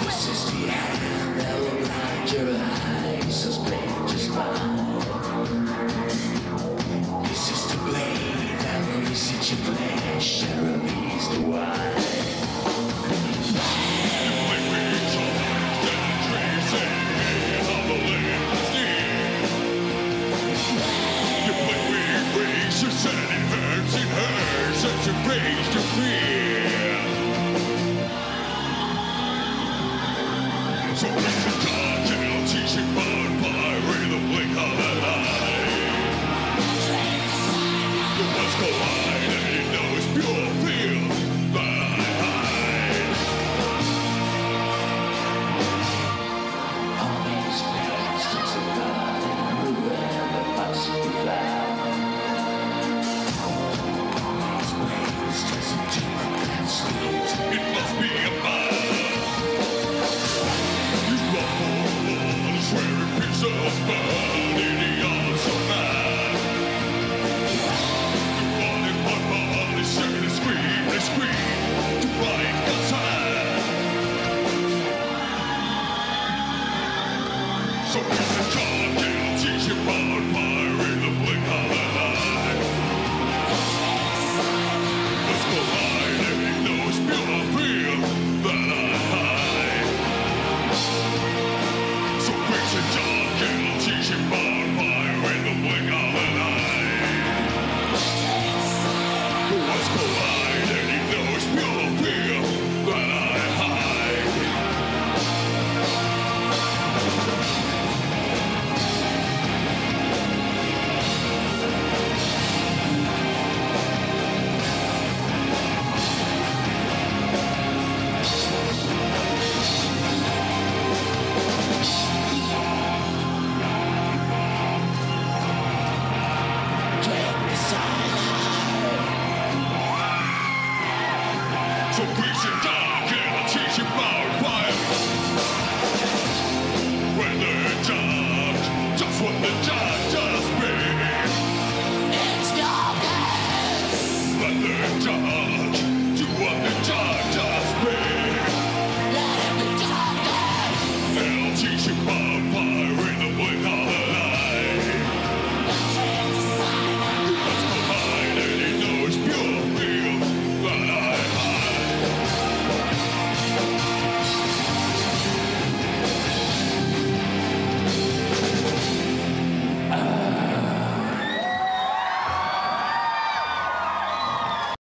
This is the hand that will blind your eyes, so split just mine. This is the blade that will visit your flesh and release the wine. Such a rage to fear. So bring the cartel, teaching bound by the blink of an eye. The ones collide and it knows pure field behind. All these bastards are gone, whoever possibly fly. It must be a man. You love for blood, swearing pieces burn in the arms of man. The running body shake and scream to right God's hand. So